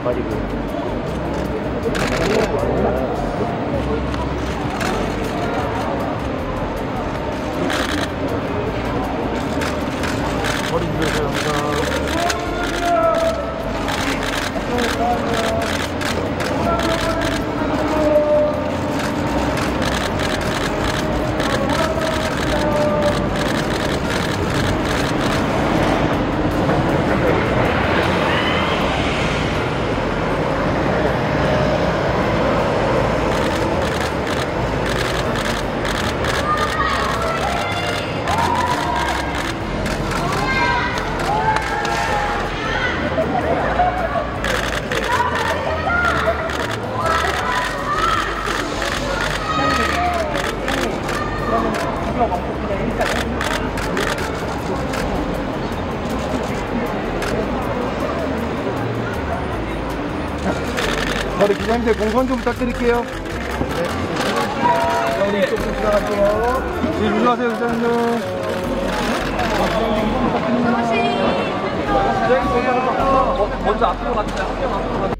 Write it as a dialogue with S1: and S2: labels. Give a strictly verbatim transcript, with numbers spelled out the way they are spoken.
S1: 안 가리고. 머리 주세요.
S2: 머리 기자님들 공선 좀 부탁드릴게요. 네. 우리 이쪽 좀 지나갈게요. 네, 조심하세요, 기자님들.
S1: 먼저 앞으로 갔다.